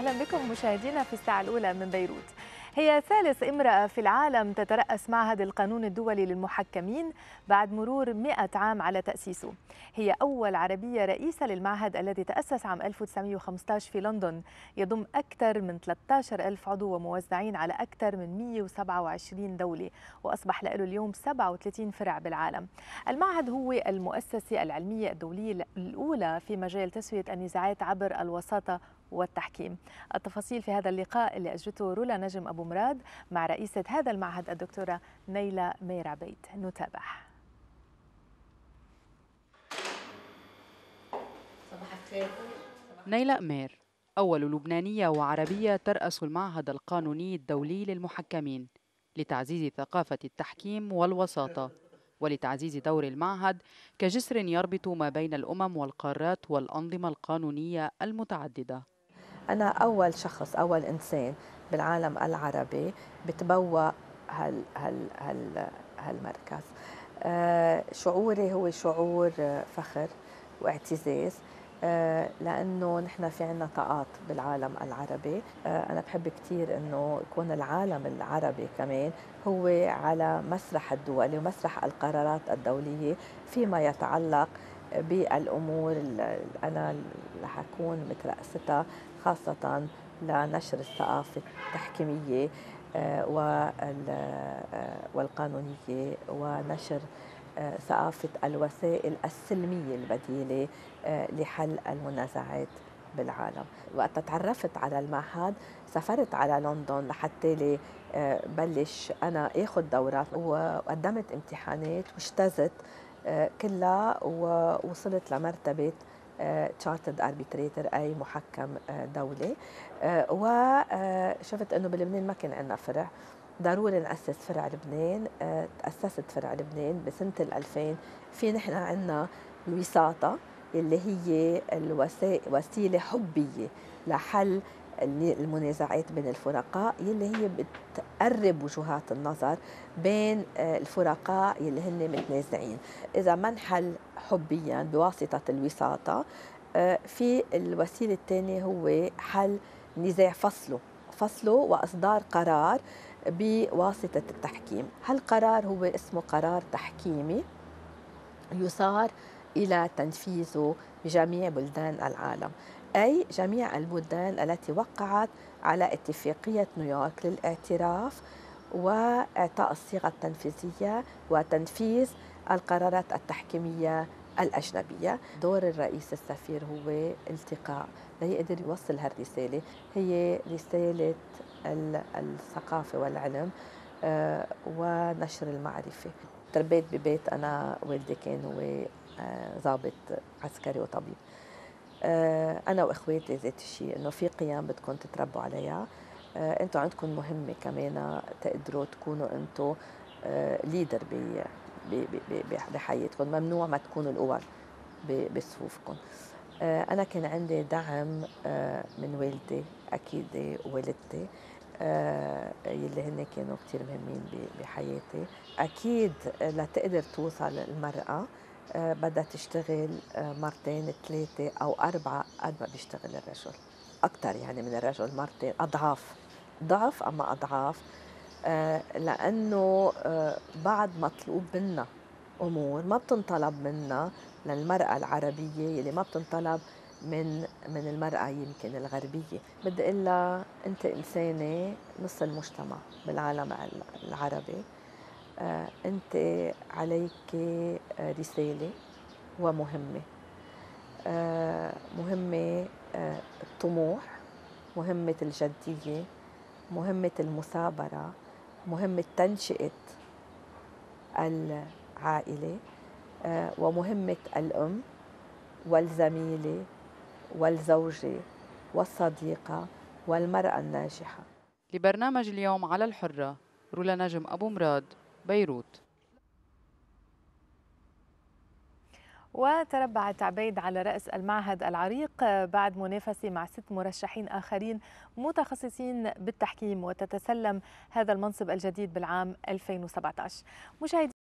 وسهلا بكم مشاهدينا في الساعة الأولى من بيروت. هي ثالث امرأة في العالم تترأس معهد القانون الدولي للمحكمين بعد مرور 100 عام على تأسيسه. هي أول عربية رئيسة للمعهد الذي تأسس عام 1915 في لندن، يضم أكثر من 13,000 عضو وموزعين على أكثر من 127 دولة، وأصبح له اليوم 37 فرع بالعالم. المعهد هو المؤسسة العلمية الدولية الأولى في مجال تسوية النزاعات عبر الوساطة والتحكيم. التفاصيل في هذا اللقاء اللي أجرته رولا نجم أبو مراد مع رئيسة هذا المعهد الدكتورة نيلى كومير-Obeid. نتابع. صباح الخير. نيلى كومير أول لبنانية وعربية ترأس المعهد القانوني الدولي للمحكمين لتعزيز ثقافة التحكيم والوساطة ولتعزيز دور المعهد كجسر يربط ما بين الأمم والقارات والأنظمة القانونية المتعددة. أنا أول شخص، أول إنسان بالعالم العربي بتبوأ هالمركز. شعوري هو شعور فخر واعتزاز، لأنه نحن في عنا طاقات بالعالم العربي. أنا بحب كتير أنه يكون العالم العربي كمان هو على مسرح الدولي ومسرح القرارات الدولية فيما يتعلق بالأمور اللي أنا رح أكون مترأستها، خاصة لنشر الثقافة التحكيمية والقانونية، ونشر ثقافة الوسائل السلمية البديلة لحل المنازعات بالعالم. وقت تعرفت على المعهد سافرت على لندن لحتى بلش أنا أخذ دورات، وقدمت امتحانات واجتزت كلها، ووصلت لمرتبة Chartered Arbitrators أي محكم دولي. وشفت أنه بلبنان ما كان عندنا فرع، ضروري نأسس فرع لبنان. تأسست فرع لبنان بسنة 2000. في نحن عندنا الوساطة اللي هي وسيلة حبية لحل المنازعات بين الفرقاء، يلي هي بتقرب وجهات النظر بين الفرقاء يلي هن متنازعين. إذا ما انحل حبيا بواسطة الوساطة، في الوسيلة الثانية هو حل نزاع، فصله وإصدار قرار بواسطة التحكيم. هالقرار هو اسمه قرار تحكيمي يصار إلى تنفيذه بجميع بلدان العالم، أي جميع البلدان التي وقعت على اتفاقية نيويورك للاعتراف وإعطاء الصيغة التنفيذية وتنفيذ القرارات التحكيمية الأجنبية. دور الرئيس السفير هو التقاء ليقدر يوصل هالرسالة، هي رسالة الثقافة والعلم ونشر المعرفة. تربيت ببيت، أنا والدي كان هو ضابط عسكري وطبيب. أنا وإخواتي ذات الشيء، إنه في قيم بدكم تتربوا عليها. أنتوا عندكم مهمة كمان تقدروا تكونوا أنتوا ليدر بحياتكم، ممنوع ما تكونوا الأول بصفوفكم. أنا كان عندي دعم من والدي أكيد ووالدتي، يلي هن كانوا كتير مهمين بحياتي. أكيد لتقدر توصل المرأة بدها تشتغل مرتين 3 أو 4 قد ما بيشتغل الرجل، أكتر يعني من الرجل، مرتين، ضعف أما أضعاف. لأنه بعد مطلوب منا أمور ما بتنطلب منا للمرأة العربية، يلي ما بتنطلب من المرأة يمكن الغربية. بدي أقول لها أنت إنسانة نص المجتمع بالعالم العربي، أنت عليك رسالة ومهمة، مهمة الطموح، مهمة الجدية، مهمة المثابرة، مهمة تنشئة العائلة، ومهمة الأم والزميلة والزوجة والصديقة والمرأة الناجحة. لبرنامج اليوم على الحرة، رولا نجم أبو مراد، بيروت. وتربعت عبيد على رأس المعهد العريق بعد منافسة مع 6 مرشحين آخرين متخصصين بالتحكيم، وتتسلم هذا المنصب الجديد بالعام 2017. مشاهدي